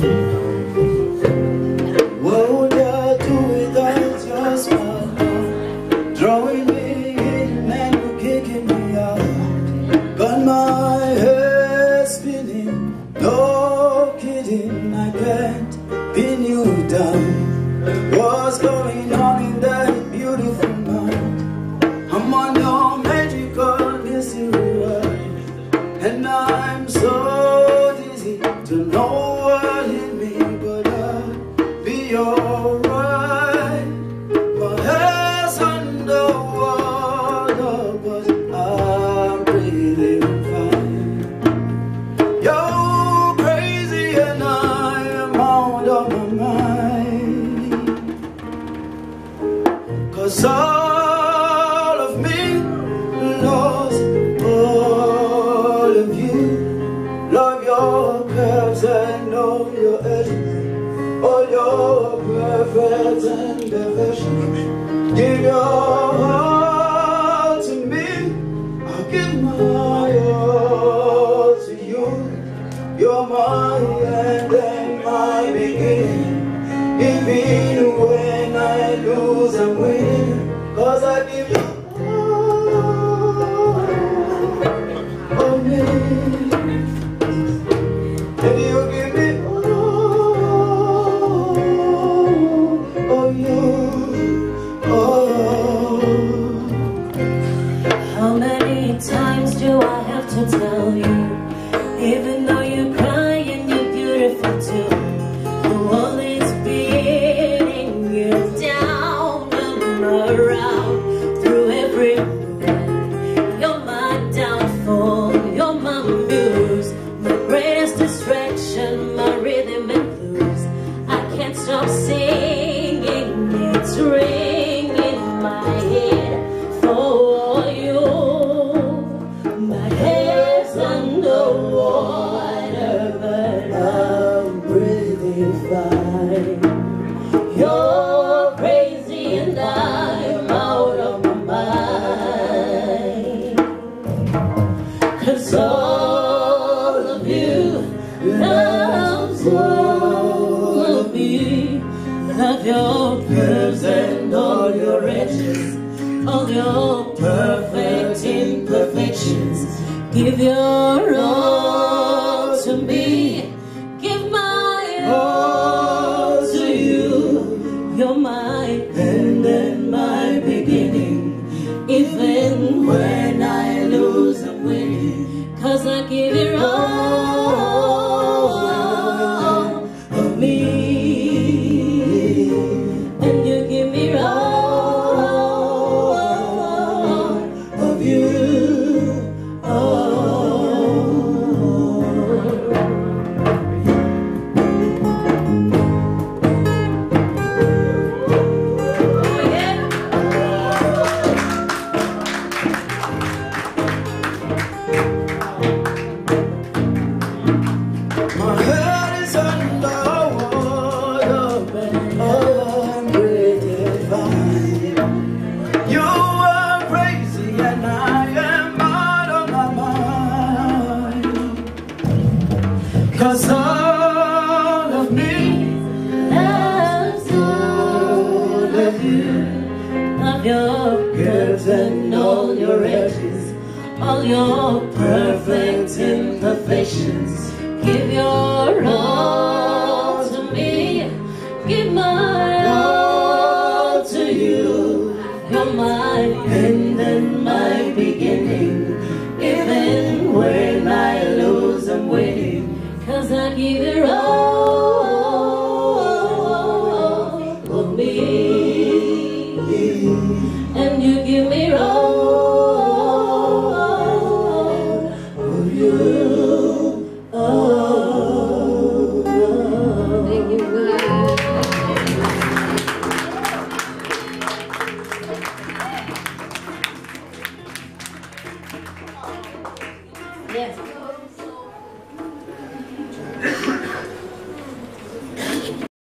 What would I do without your smile? Drawing me in and you kicking me out. Got my head spinning, no kidding, I can't pin you down. What's going on in that beautiful mind? I'm on your magical mystery ride, and I'm so dizzy to know what hit me, but I'll be alright. My head's under water, but I'm breathing fine. You're crazy and I am out of my mind, 'cause all of me lost all of you. Love your curves and all your edges, all your perfect imperfections. Give your heart to me, I'll give my all to you. You're my end and my beginning. Even when I lose, I'm winning, 'cause I give you all of me, and you give me all of you. Oh. How many times do I have to tell you, even though you're crying, you're beautiful too. The world is beating you down and around through every moment. You're my downfall, you're my muse, my greatest distraction, my rhythm and blues. I can't stop singing, it's ringing in my head for you. My head's underwater, but I'm breathing fine. You're crazy and I'm out of my mind, 'cause all of you loves all of me. Love your curves and all your edges, all your perfect imperfections. Give your all to me, give my all to you. You're my end and my beginning. Even when I lose, I'm winning, 'cause I give you all of me, and you give me all of you. Oh. My head is under water, but I'm breathing fine. You are crazy and I am out of my mind, 'cause all of me Loves all of you. Love your curves and all your edges, all your perfect imperfections. Give your all to me, give my all to you. You're my end and my beginning. Even when I lose, I'm winning, 'cause I give it